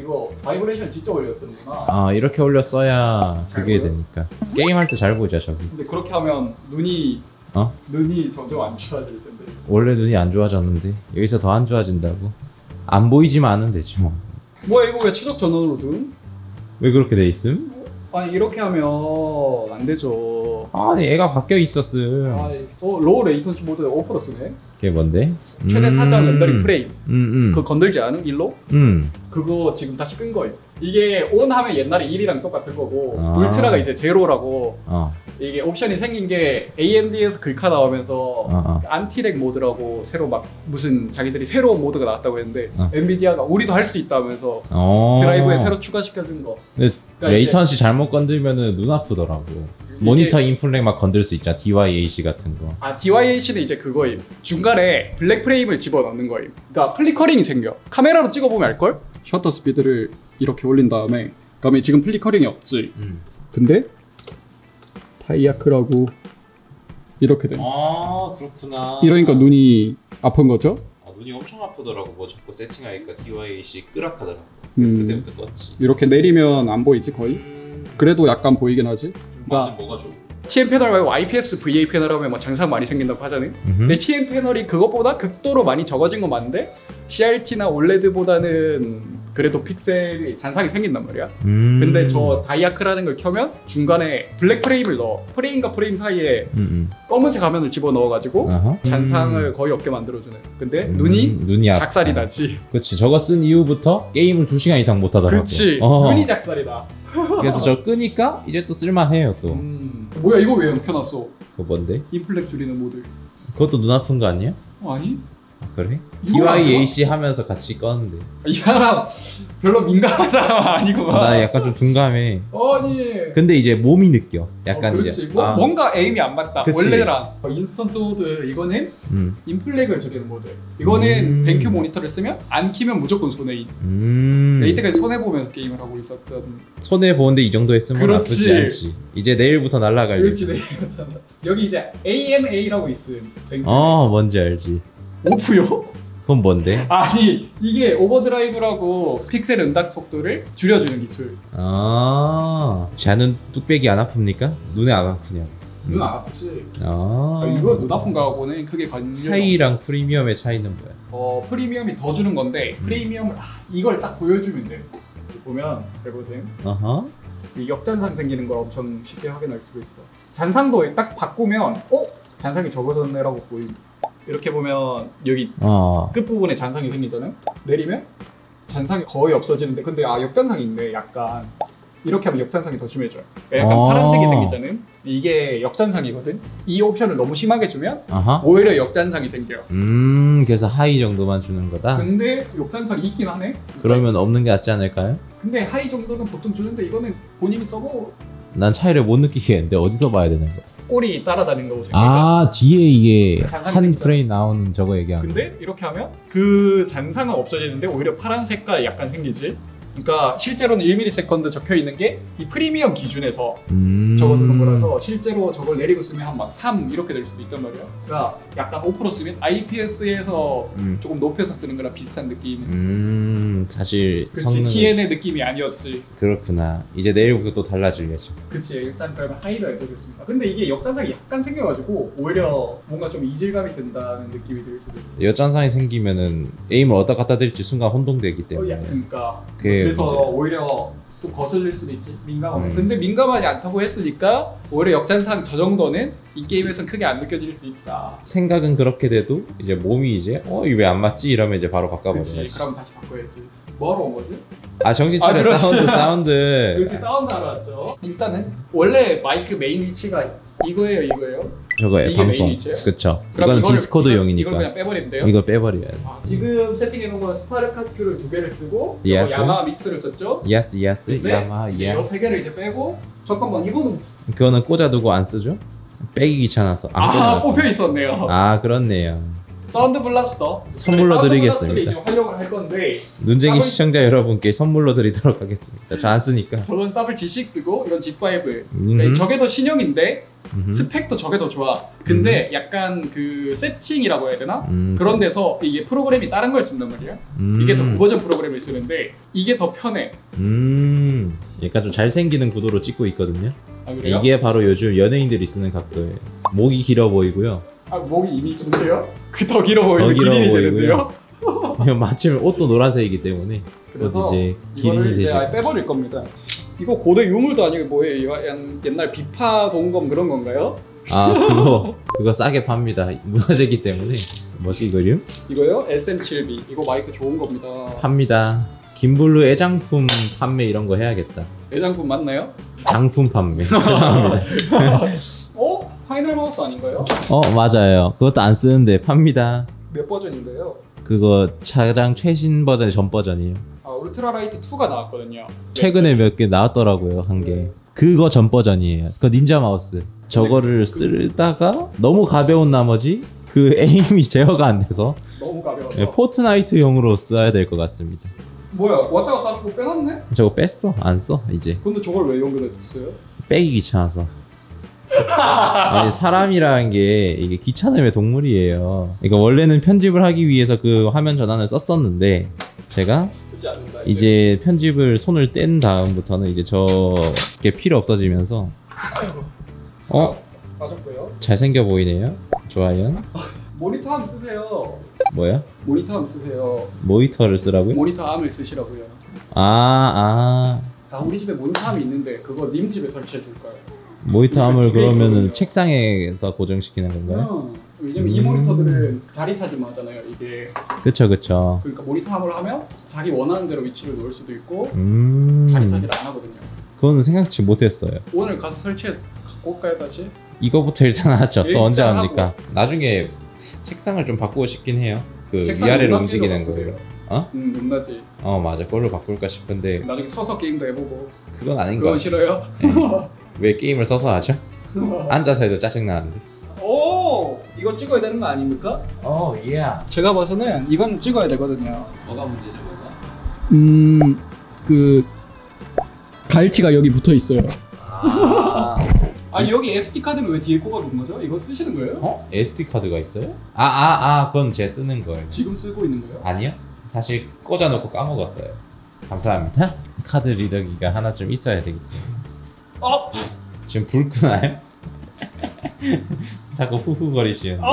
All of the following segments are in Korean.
이거 바이브레이션 진짜 올려 쓰는구나. 아 이렇게 올렸어야 그게 보여? 되니까 게임할 때 잘 보자 저기. 근데 그렇게 하면 눈이 어? 눈이 점점 안 좋아질 텐데. 원래 눈이 안 좋아졌는데 여기서 더 안 좋아진다고? 안 보이지만 않으면 되지 뭐. 뭐야 이거 왜 최적 전원으로 둔? 왜 그렇게 돼 있음? 아니 이렇게 하면 안 되죠. 아니 애가 바뀌어 있었음. 로우 레이턴시 모드 오프로 쓰네. 그게 뭔데? 최대 4장 렌더링 프레임. 그거 건들지 않음? 일로? 음. 그거 지금 다시 끈 거예요. 이게 온 하면 옛날에 1이랑 똑같은 거고 아. 울트라가 이제 제로라고. 어. 이게 옵션이 생긴 게 AMD에서 글카 나오면서 안티렉 모드라고 새로 막 무슨 자기들이 새로운 모드가 나왔다고 했는데 엔비디아가 우리도 할 수 있다면서 드라이브에 새로 추가시켜준 거. 근데 그러니까 레이턴시 잘못 건들면은 눈 아프더라고. 모니터 인플렉 막 건들 수 있잖아. DYAC 같은 거. 아 DYAC는 이제 그거임. 중간에 블랙 프레임을 집어넣는 거임. 그러니까 플리커링이 생겨. 카메라로 찍어보면 알걸? 셔터 스피드를 이렇게 올린 다음에 그다음에 지금 플리커링이 없지. 근데 타이아크라고 이렇게 돼. 아 그렇구나. 이러니까 눈이 아픈 거죠? 아, 눈이 엄청 아프더라고. 뭐 자꾸 세팅하니까 DYAC 끄락하더라고. 그때부터 껐지. 이렇게 내리면 안 보이지 거의? 그래도 약간 보이긴 하지. 완전 뭐가 좋아? TN 패널 말고 IPS VA 패널 하면 막 장상 많이 생긴다고 하잖아요. 근데 TN 패널이 그것보다 극도로 많이 적어진 건 맞는데 CRT나 OLED보다는 그래도 픽셀이 잔상이 생긴단 말이야. 근데 저 다이아크라는 걸 켜면 중간에 블랙 프레임을 넣어. 프레임과 프레임 사이에 검은색 화면을 집어넣어가지고 잔상을 거의 없게 만들어주는. 근데 눈이 작살이 나지. 그치. 저거 쓴 이후부터 게임을 2시간 이상 못하더라고. 그치. 눈이 작살이 나. 그래서 저 끄니까 이제 또 쓸만해요 또. 뭐야 이거 왜 켜놨어? 그거 뭔데? 인플렉 줄이는 모드. 그것도 눈 아픈 거 아니야? 아니? 아, 그래? 이걸 안 DYAC 하면서 같이 껐는데. 이 사람 별로 민감한 사람 아니구만. 나 약간 좀 둔감해. 아니. 근데 이제 몸이 느껴. 약간 그렇지. 이제 뭔가 에임이 안 맞다. 그치. 원래랑 인스턴트 모드 이거는 인플렉을 줄이는 모드. 이거는 뱅큐 모니터를 쓰면 안 키면 무조건 손해인. 이때까지 손해 보면서 게임을 하고 있었던. 손해 보는데 이 정도 했으면 그렇지. 나쁘지 않지. 이제 내일부터 날라갈. 그렇지 내일부터. 여기 이제 AMA라고 있음. 뱅큐. 뭔지 알지. 오프요? 그건 뭔데? 아니 이게 오버드라이브라고 픽셀 응답 속도를 줄여주는 기술. 자는 뚝배기 안 아픕니까? 눈에 안 아프냐? 눈 안 아프지. 이거 눈 아픈 거하고는 크게 관련. 하이랑 프리미엄의 차이는 뭐야? 프리미엄이 더 주는 건데 프리미엄을 이걸 딱 보여주면 돼. 보면 해보세요. 이 역잔상 생기는 걸 엄청 쉽게 확인할 수가 있어. 잔상도 딱 바꾸면 잔상이 적어졌네라고 보임. 이렇게 보면 여기 끝부분에 잔상이 생기잖아요. 내리면 잔상이 거의 없어지는데 근데 역잔상이 있네. 약간 이렇게 하면 역잔상이 더 심해져요. 약간 파란색이 생기잖아요. 이게 역잔상이거든. 이 옵션을 너무 심하게 주면 오히려 역잔상이 생겨요. 그래서 하이 정도만 주는 거다? 근데 역잔상이 있긴 하네. 그러면 없는 게 낫지 않을까요? 근데 하이 정도는 보통 주는데 이거는 본인이 써보. 난 차이를 못 느끼겠는데 어디서 봐야 되는 거야? 꼬리 따라다니는 거고 생각해. 뒤에 이게 한 생기잖아. 프레임 나오는 저거 얘기하는 거. 근데 이렇게 하면 그 잔상은 없어지는데 오히려 파란 색깔이 약간 생기지. 그러니까 실제로는 1ms 적혀 있는 게 이 프리미엄 기준에서 적어두는 거라서 실제로 저걸 내리고 쓰면 한 막 3 이렇게 될 수도 있단 말이야. 그러니까 약간 5% 쓰면 IPS에서 조금 높여서 쓰는 거랑 비슷한 느낌. 사실 그치. TN의 느낌이 아니었지. 그렇구나. 이제 내일부터 또 달라지겠죠. 그치. 일단 그러면 하이로 해보겠습니다. 근데 이게 역잔상이 약간 생겨가지고 오히려 뭔가 좀 이질감이 든다는 느낌이 들 수도 있어. 역잔상이 생기면은 에임을 어디다 갖다 댈지 순간 혼동되기 때문에. 그러니까 그래서 오히려 좀 거슬릴 수도 있지. 민감하면. 근데 민감하지 않다고 했으니까 오히려 역잔상 저 정도는 이 게임에선 크게 안 느껴질 수 있다. 생각은 그렇게 돼도 이제 몸이 이제 이거 왜 안 맞지? 이러면 이제 바로 바꿔버려야지. 그치. 그럼 다시 바꿔야지. 뭐하러 온 거지? 정신 차려. 사운드. 그렇지. 사운드 하러 왔죠. 일단은 원래 마이크 메인 위치가 이거예요. 저거예요. 이게 방송. 메인 위치예요? 그쵸. 이건 디스코드용이니까. 이걸 그냥 빼버리면 돼요? 이거 빼버려야 돼. 지금 세팅해놓은 건 스파르카 큐를 2개를 쓰고 Yes. 야마하 믹스를 썼죠? Yes. 야마하. 이 3개를 이제 빼고 잠깐만 이거는 그거는 꽂아두고 안 쓰죠? 빼기 귀찮아서. 꼽혀 있었네요. 그렇네요. 사운드 블라스터 선물로 사운드 드리겠습니다. 블라스터를 이제 활용을 할 건데 눈쟁이 쌉을- 시청자 여러분께 선물로 드리도록 하겠습니다. 저 안 쓰니까. 저건 쌉을 G6고 이건 G5. 음흠. 저게 더 신형인데 음흠. 스펙도 저게 더 좋아. 근데 약간 그 세팅이라고 해야 되나? 음. 그런 데서 이게 프로그램이 다른 걸 쓴단 말이야. 이게 더 고버전 프로그램을 쓰는데 이게 더 편해. 약간 좀 잘생기는 구도로 찍고 있거든요. 아 그래요? 이게 바로 요즘 연예인들이 쓰는 각도예요. 목이 길어 보이고요. 아 목이 이미 긴데요? 그 더 길어 보이는 더 길어 기린이 보이고요. 되는데요? 마침 옷도 노란색이기 때문에 그래서 이제 이거를 기린이 이제 아예 되죠. 빼버릴 겁니다. 이거 고대 유물도 아니고 뭐예요? 옛날 비파 동검 그런 건가요? 아 그거 싸게 팝니다. 문화재기 때문에. 뭐지 이거요? 이거요? SM7B. 이거 마이크 좋은 겁니다. 팝니다. 김블루 애장품 판매 이런 거 해야겠다. 내장품 맞나요? 장품 판매. 죄송합니다. 어? 파이널 마우스 아닌가요? 맞아요. 그것도 안 쓰는데 팝니다. 몇 버전인데요? 그거 가장 최신 버전의 전 버전이에요. 아 울트라 라이트 2가 나왔거든요. 최근에 몇 개 나왔더라고요. 한 개. 그거 전 버전이에요. 그 닌자 마우스. 저거를 쓰다가 너무 가벼운 나머지 그 에임이 제어가 안 돼서 너무 가벼워서. 포트나이트용으로 써야 될 것 같습니다. 뭐야? 왔다 갔다 하고 빼놨네? 저거 뺐어? 안 써? 이제 근데 저걸 왜 연결해줬어요? 빼기 귀찮아서. 아니, 사람이라는 게 이게 귀찮음의 동물이에요. 그러니까 원래는 편집을 하기 위해서 그 화면 전환을 썼었는데 제가 쓰지 않는다. 이제 편집을 손을 뗀 다음부터는 이제 저게 필요 없어지면서 아이고. 빠졌고요. 잘생겨 보이네요. 좋아요. 모니터 암 쓰세요. 뭐야? 모니터 암 쓰세요. 모니터를 쓰라고요? 모니터 암을 쓰시라고요. 아 아 우리 집에 모니터 암이 있는데 그거 님 집에 설치해 줄까요? 모니터 암을 그러면은 그래요. 책상에서 고정시키는 건가요? 왜냐면 이 모니터들은 자리 차지만 하잖아요. 이게 그쵸. 그러니까 모니터 암을 하면 자기 원하는 대로 위치를 놓을 수도 있고 자리 차지를 안 하거든요. 그건 생각지 못했어요. 오늘 가서 설치해 갖고 올까요 다시? 이거부터 일단 하죠. 또 일단 언제 하고. 합니까? 나중에 책상을 좀 바꾸고 싶긴 해요. 그 책상 위아래로 높낮이로 움직이는 바꾸세요. 거예요. 어? 높낮이. 맞아. 그걸로 바꿀까 싶은데 나중에 서서 게임도 해보고. 그건 아닌 것 그건 같아요. 싫어요? 네. 왜 게임을 서서 하죠? 앉아서 해도 짜증나는데. 오! 이거 찍어야 되는 거 아닙니까? 예. 제가 봐서는 이건 찍어야 되거든요. 뭐가 문제죠, 뭐가? 그 갈치가 여기 붙어 있어요. 아, 아니 여기 SD 카드는 왜 뒤에 꼽아둔 거죠? 이거 쓰시는 거예요? SD 카드가 있어요? 그건 제 쓰는 거예요. 지금 쓰고 있는 거예요? 아니요. 사실 꽂아놓고 까먹었어요. 감사합니다. 카드 리더기가 하나 좀 있어야 되기 때문에. 지금 불 끄나요? 자꾸 후후거리시는.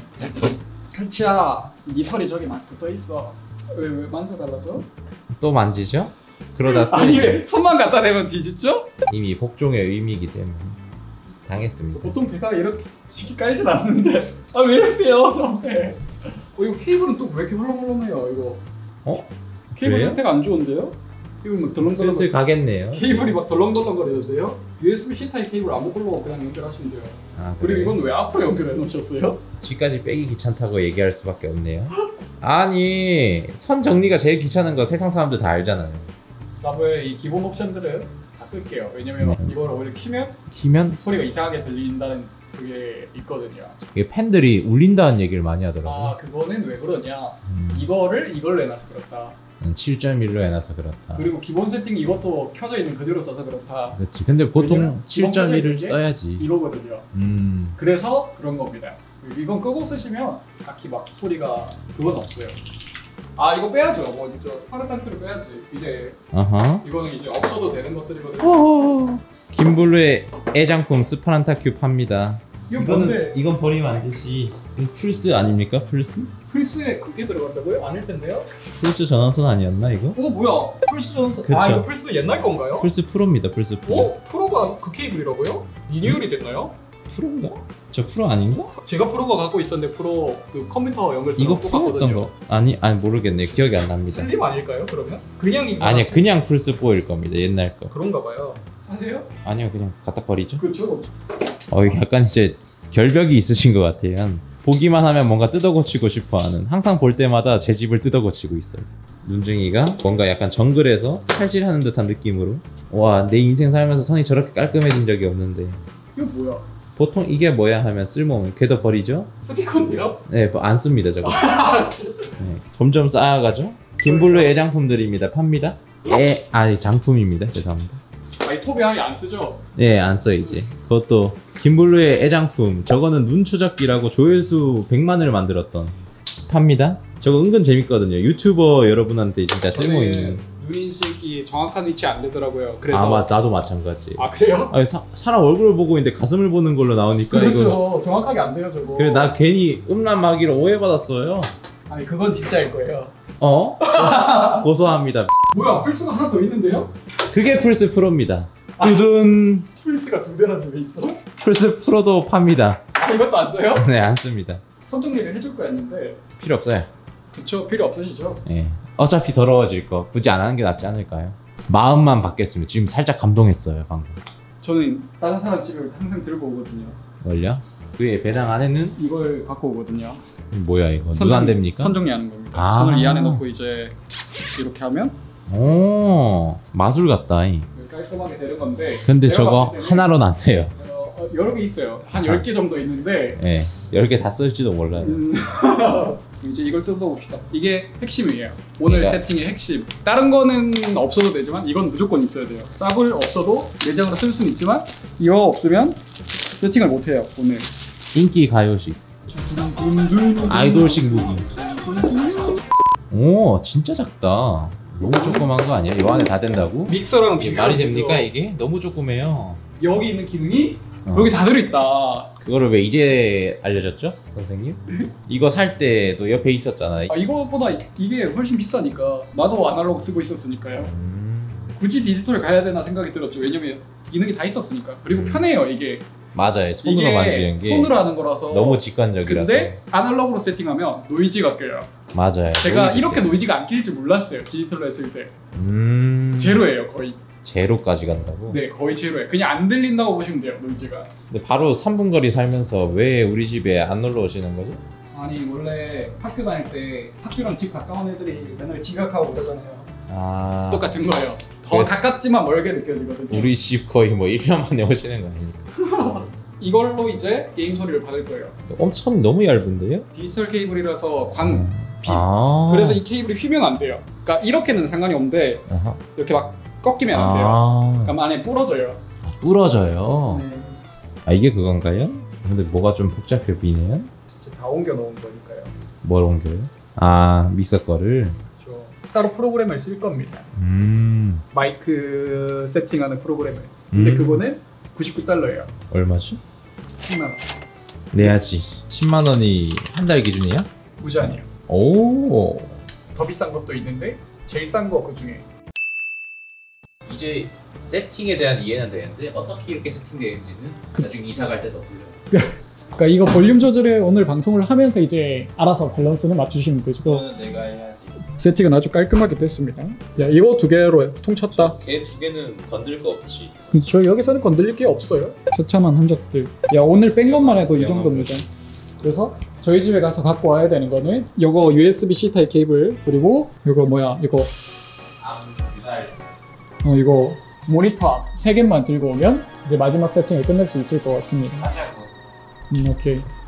갈치야, 네 털이 저기 막 붙어 있어. 왜 만져달라고? 또 만지죠? 그러다 또 아니 왜 손만 갖다 대면 뒤집죠? 이미 복종의 의미이기 때문에 당했습니다. 보통 배가 이렇게 쉽게 깔진 않는데 왜 이러세요 저한테? 이거 케이블은 또 왜 이렇게 헐렁헐렁해요 이거? 케이블 그래요? 상태가 안 좋은데요? 케이블 막 덜렁덜렁. 슬슬 가겠네요. 케이블이 막 덜렁덜렁거리는데요? USB-C 타입 케이블 안 먹고 그냥 연결하시면 돼요. 그리고 그래요? 이건 왜 앞으로 연결해 놓으셨어요? 뒤까지 빼기 귀찮다고 얘기할 수밖에 없네요. 아니, 선 정리가 제일 귀찮은 거 세상 사람들 다 알잖아요. 사브의 이 기본 옵션들은 다 끌게요. 왜냐면 이걸 오히려 키면 소리가 이상하게 들린다는 그게 있거든요. 이게 팬들이 울린다는 얘기를 많이 하더라고요. 그거는 왜 그러냐? 이걸로 해놔서 그렇다. 7.1로 해놔서 그렇다. 그리고 기본 세팅 이것도 켜져 있는 그대로 써서 그렇다. 그렇지. 근데 보통 왜냐면 기본 켜져 있는 7.1을 게 써야지. 이거거든요. 그래서 그런 겁니다. 이건 끄고 쓰시면 딱히 막 소리가 그건 없어요. 이거 빼야죠. 저 파르탄크를 빼야지. 이제 이거는 이제 없어도 되는 것들이거든요. 김블루의 애장품 스파란타 큐 팝니다. 이건 뭔데? 이건 버리면 안 되지. 플스 아닙니까? 플스? 플스에 그게 들어간다고요? 아닐 텐데요? 플스 전원선 아니었나 이거? 뭐야? 플스 전선. 그쵸. 이거 플스 옛날 건가요? 플스 프로입니다. 플스 프로. 프로가 그 케이블이라고요? 리뉴얼이 됐나요? 프로인가? 저 프로 아닌가? 제가 프로가 갖고 있었는데 프로 그 컴퓨터 연결선 이거 프로였던 거 아니 모르겠네요. 기억이 안 납니다. 슬림 아닐까요? 그러면? 그냥 이거 아니요, 그냥 플스 4일 겁니다. 옛날 거. 그런가 봐요. 아세요? 아니요, 그냥 갖다 버리죠. 그렇죠. 약간 이제 결벽이 있으신 것 같아요. 보기만 하면 뭔가 뜯어고치고 싶어하는. 항상 볼 때마다 제 집을 뜯어고치고 있어요. 눈중이가 뭔가 약간 정글에서 칼질하는 듯한 느낌으로. 와, 내 인생 살면서 선이 저렇게 깔끔해진 적이 없는데. 이거 뭐야? 보통 이게 뭐야 하면 쓸모없는 걔도 버리죠? 스피커인데요? 네, 뭐안 씁니다 저거. 네, 점점 쌓아가죠. 김블루 애장품들입니다. 팝니다. 아니 장품입니다. 죄송합니다. 아니 톱이 아예 안 쓰죠? 네, 안 써 이제. 그것도 김블루의 애장품. 저거는 눈 추적기라고 조회수 100만을 만들었던 팝니다. 저거 은근 재밌거든요. 유튜버 여러분한테 진짜 쓸모있는. 눈인식이 정확한 위치 안 되더라고요. 그래서 나도 마찬가지. 아 그래요? 아니, 사람 얼굴을 보고 있는데 가슴을 보는 걸로 나오니까 그렇죠. 이거. 정확하게 안 돼요 저거. 그래 나 괜히 음란마귀로 오해받았어요. 아니 그건 진짜일 거예요. 어? 고소합니다. 뭐야 플스가 하나 더 있는데요? 그게 플스 프로입니다. 두둔. 플스가 2대나 집에 있어? 플스 프로도 팝니다. 아 이것도 안 써요? 네, 안 씁니다. 선정리를 해줄 거였는데 필요 없어요. 그쵸 필요 없으시죠? 예. 어차피 더러워질 거 굳이 안 하는 게 낫지 않을까요? 마음만 바뀌었으면 지금 살짝 감동했어요 방금. 저는 다른 사람 집에 항상 들고 오거든요. 뭘요? 그의 배당 안에는 이걸 갖고 오거든요. 뭐야 이거? 누가 안 됩니까? 선정리하는 겁니다. 아. 선을 이 안에 넣고 이제 이렇게 하면 오, 마술 같다. 깔끔하게 되는 건데 근데 내가 저거 봤을 때는 하나로는 안 돼요. 여러 개 있어요. 한 10개 정도 있는데 예, 10개 다 쓸지도 몰라요. 이제 이걸 뜯어봅시다. 이게 핵심이에요. 오늘 이거. 세팅의 핵심. 다른 거는 없어도 되지만 이건 무조건 있어야 돼요. 싹을 없어도 내장으로 쓸 수는 있지만 이거 없으면 세팅을 못 해요. 오늘 인기 가요식, 아이돌식 무기. 오, 진짜 작다. 너무 조그만 거 아니야? 이 안에 다 된다고? 믹서랑 이게 말이 됩니까 이게? 너무 조그매요. 여기 있는 기능이 여기 다 들어있다. 그거를 왜 이제 알려줬죠? 선생님? 이거 살 때도 옆에 있었잖아요. 이거보다 이게 훨씬 비싸니까 나도 아날로그 쓰고 있었으니까요. 굳이 디지털 가야 되나 생각이 들었죠. 왜냐면 기능이 다 있었으니까. 그리고 편해요 이게. 맞아요. 손으로 이게 만지는 게 손으로 하는 거라서 너무 직관적이라서. 근데 아날로그로 세팅하면 노이즈가 껴요. 맞아요. 제가 이렇게 노이즈가 안 낄 줄 몰랐어요. 디지털로 했을 때. 제로예요 거의. 제로까지 간다고? 네 거의 제로예요. 그냥 안 들린다고 보시면 돼요 노이즈가. 근데 바로 3분 거리 살면서 왜 우리 집에 안 놀러 오시는 거죠? 아니 원래 학교 다닐 때 학교랑 집 가까운 애들이 맨날 지각하고 그러잖아요. 아, 똑같은 거예요. 더 그래서- 가깝지만 멀게 느껴지거든요. 우리 집 거의 뭐 1년 만에 오시는 거 아닙니까? 이걸로 이제 게임 소리를 받을 거예요. 엄청 너무 얇은데요? 디지털 케이블이라서 빛. 그래서 이 케이블이 휘면 안 돼요. 그러니까 이렇게는 상관이 없는데 아하. 이렇게 막 꺾이면 안 돼요. 그럼 안에 부러져요. 부러져요. 네. 아, 이게 그건가요? 근데 뭐가 좀 복잡해 보이네요? 이제 다 옮겨 놓은 거니까요. 뭘 옮겨요? 아, 믹서 거를? 그렇죠. 따로 프로그램을 쓸 겁니다. 마이크 세팅하는 프로그램을. 근데 그거는 $99예요. 얼마죠? 10만 원. 내야지. 10만 원이 한 달 기준이야? 무제한이에요. 오. 더 비싼 것도 있는데 제일 싼 거 그 중에. 이제 세팅에 대한 이해는 되는데 어떻게 이렇게 세팅되는지는 나중에 이사 갈 때 더 불려요. 그러니까 이거 볼륨 조절을 오늘 방송을 하면서 이제 알아서 밸런스는 맞추시면 되죠. 그거는 내가 해야지. 세팅은 아주 깔끔하게 됐습니다. 야 이거 2개로 통쳤다. 걔 2개는 건들 거 없지. 저 여기서는 건드릴 게 없어요. 처참한 흔적들. 야 오늘 뺀 것만 해도 이 정도입니다. 그래서 저희 집에 가서 갖고 와야 되는 거는 요거 USB-C 타입 케이블 그리고 요거 뭐야 이거 이거 모니터 3개만 들고 오면 이제 마지막 세팅을 끝낼 수 있을 것 같습니다. 오케이.